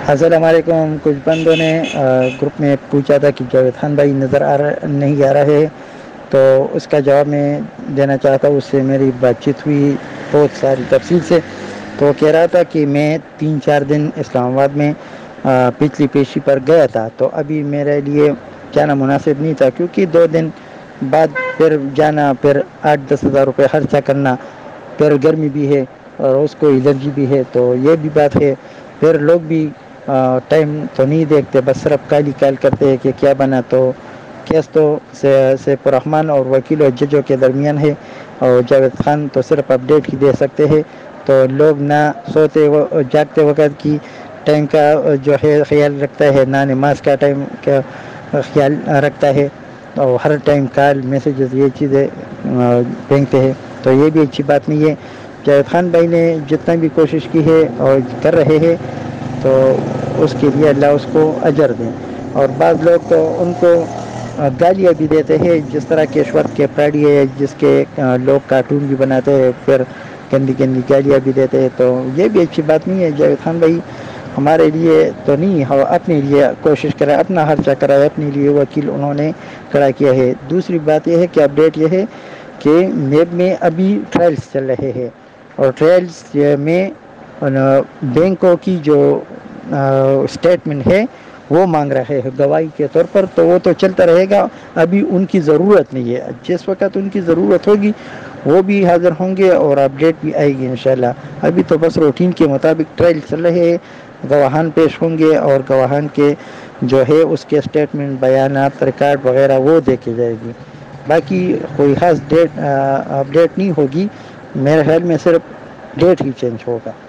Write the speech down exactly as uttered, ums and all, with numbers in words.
السلام علیکم. کچھ بندوں نے گروپ میں پوچھا تھا کہ جاوید خان بھائی نظر آ رہا نہیں آ رہے, تو اس کا جواب میں دینا چاہتا ہوں. اس سے میری بات چیت ہوئی بہت ساری تفصیل سے. تو وہ کہہ رہا تھا کہ میں تین چار دن اسلام آباد میں پچھلی پیشی پر گیا تھا, تو ابھی میرے لیے جانا مناسب نہیں تھا, کیونکہ دو دن بعد پھر جانا, پھر آٹھ دس ہزار روپے خرچہ کرنا, پھر گرمی بھی ہے اور اس کو الرجی بھی ہے, تو یہ بھی بات ہے. پھر لوگ بھی ٹائم تو نہیں دیکھتے, بس صرف کالی کال کرتے ہیں کہ کیا بنا. تو کیس تو سیف الرحمن اور وکیل و ججوں کے درمیان ہے, اور جاوید خان تو صرف اپڈیٹ ہی دے سکتے ہیں. تو لوگ نہ سوتے جاگتے وقت کی ٹائم کا جو ہے خیال رکھتا ہے, نہ نماز کا ٹائم کا خیال رکھتا ہے, اور ہر ٹائم کال میسیجز یہ چیزیں پھینکتے ہیں. تو یہ بھی اچھی بات نہیں ہے. جاوید خان بھائی نے جتنا بھی کوشش کی ہے اور کر رہے ہیں, تو اس کے لیے اللہ اس کو اجر دیں. اور بعض لوگ تو ان کو گالیاں بھی دیتے ہیں, جس طرح کے ایشور کے پراڈی ہے, جس کے لوگ کارٹون بھی بناتے ہیں, پھر گندی گندی گالیاں بھی دیتے ہیں. تو یہ بھی اچھی بات نہیں ہے. جاوید خان بھائی ہمارے لیے تو نہیں, اپنے لیے کوشش کرے, اپنا خرچہ کرائے, اپنے لیے وکیل انہوں نے کھڑا کیا ہے. دوسری بات یہ ہے کہ اپڈیٹ یہ ہے کہ نیب میں ابھی ٹرائلس چل رہے ہیں, اور ٹرائلس میں بینکوں کی جو اسٹیٹمنٹ ہے وہ مانگ رہے ہیں گواہی کے طور پر. تو وہ تو چلتا رہے گا, ابھی ان کی ضرورت نہیں ہے. جس وقت ان کی ضرورت ہوگی وہ بھی حاضر ہوں گے, اور اپڈیٹ بھی آئے گی انشاءاللہ. ابھی تو بس روٹین کے مطابق ٹرائل چل رہے ہیں, گواہان پیش ہوں گے, اور گواہان کے جو ہے اس کے اسٹیٹمنٹ, بیانات, ریکارڈ وغیرہ وہ دیکھی جائے گی. باقی کوئی خاص ڈیٹ اپڈیٹ نہیں ہوگی, میرے خیال میں صرف ڈیٹ ہی چینج ہوگا.